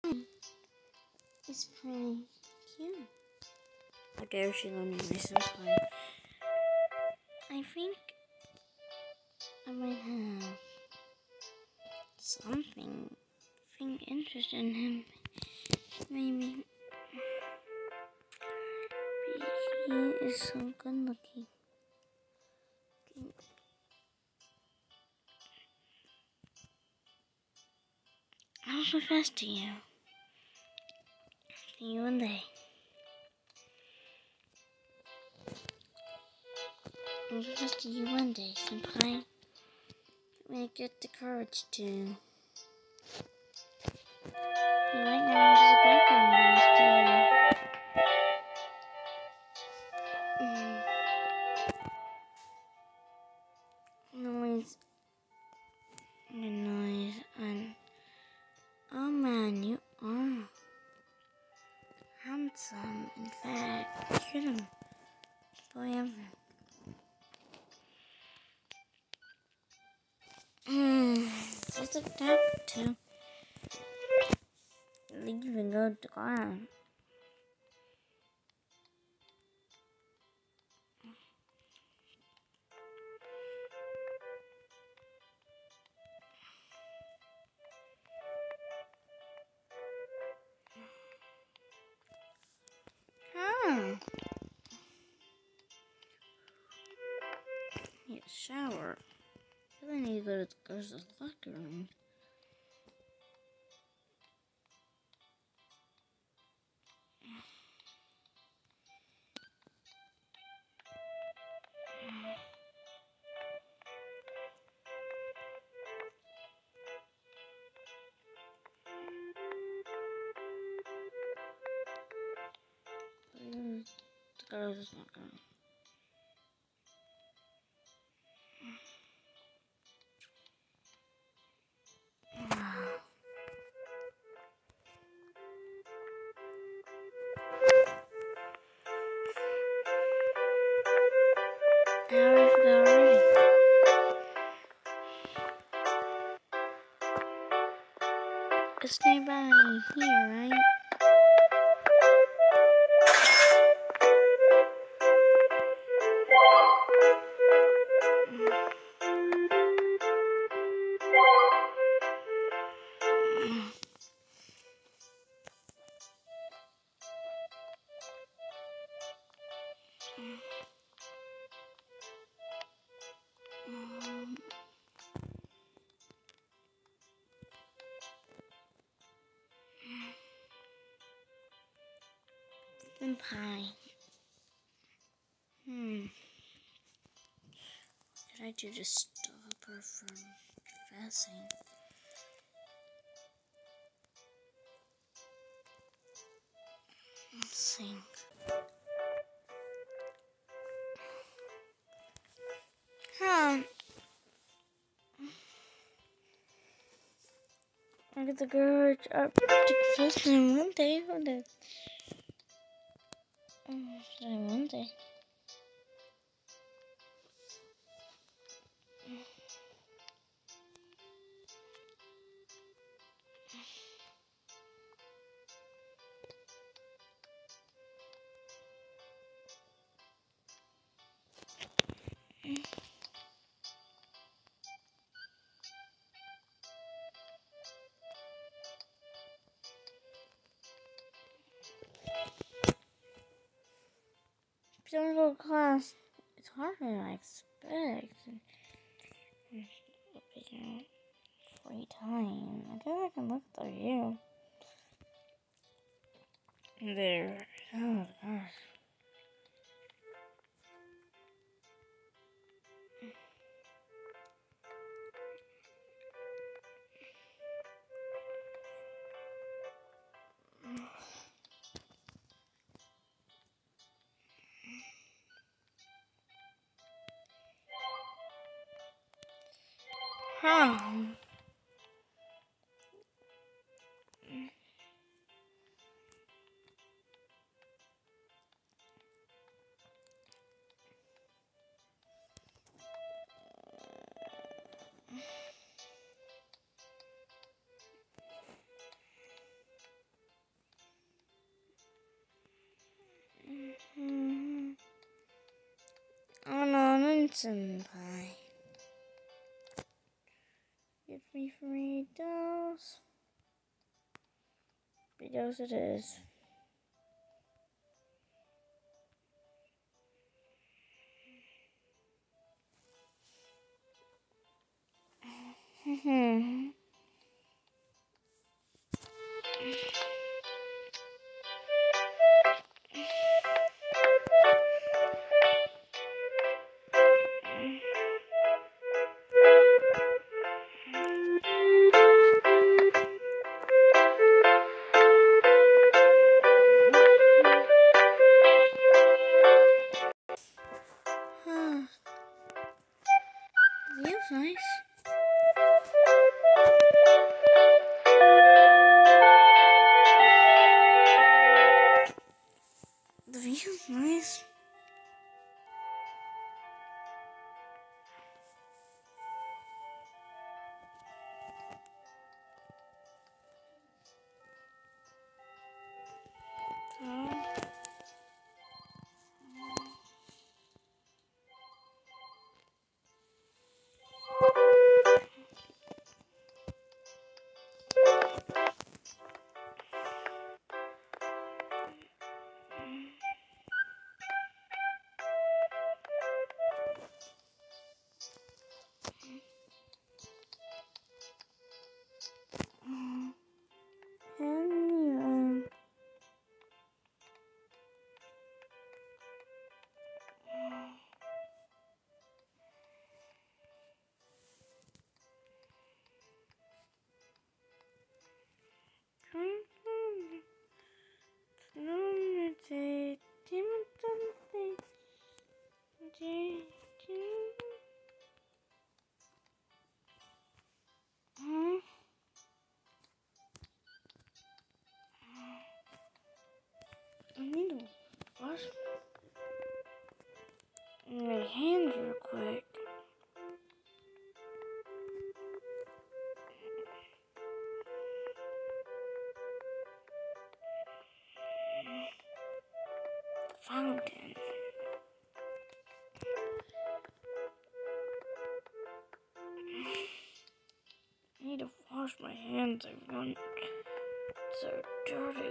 It's pretty cute. How dare she learn my senpai? I think I might have something interested in him. Maybe he is so good looking. I'll profess to you. See you one day. I'll profess to you one day, senpai. When I get the courage to. Right now, I'm just a background noise to noise, and oh man, you are handsome. In fact, you're the boy ever. Just a tap to leave and go to class. Need a shower. I really need to go to the girls' locker room. The girls' locker room. Hours ago already. It's nearby here, right? Senpai. What did I do to stop her from confessing? Let's think. I get the courage up to confess on Monday. Hold on. Today Monday. If you don't go to class, it's harder than I expect. Free time. I guess I can look through you. There. Oh gosh. Senpai. Get me free dolls. Videos it is. Feels nice. The view's nice. I need to wash my hands real quick. Fountain. I need to wash my hands. I've gone so dirty.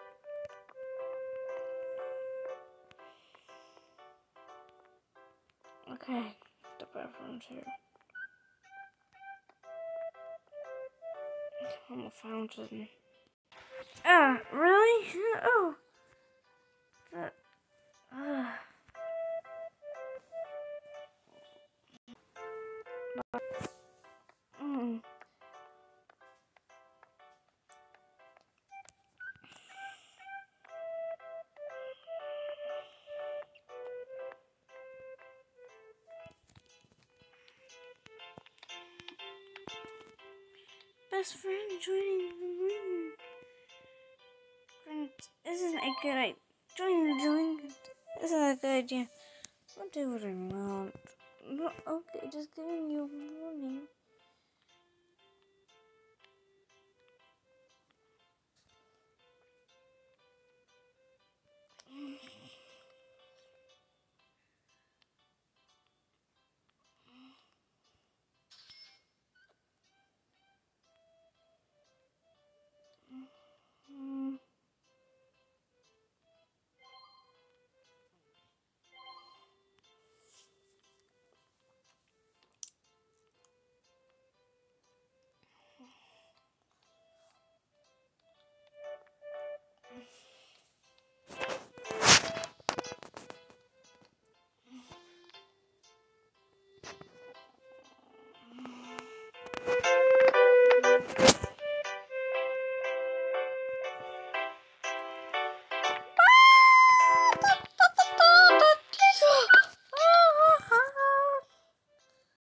Okay, the bathroom's here. On the fountain. Ah, really? Oh. Mm. Best friend joining the ring. Friend, isn't a good idea. Joining the ring isn't a good idea. I'll do what I want. No, okay, just giving you a warning.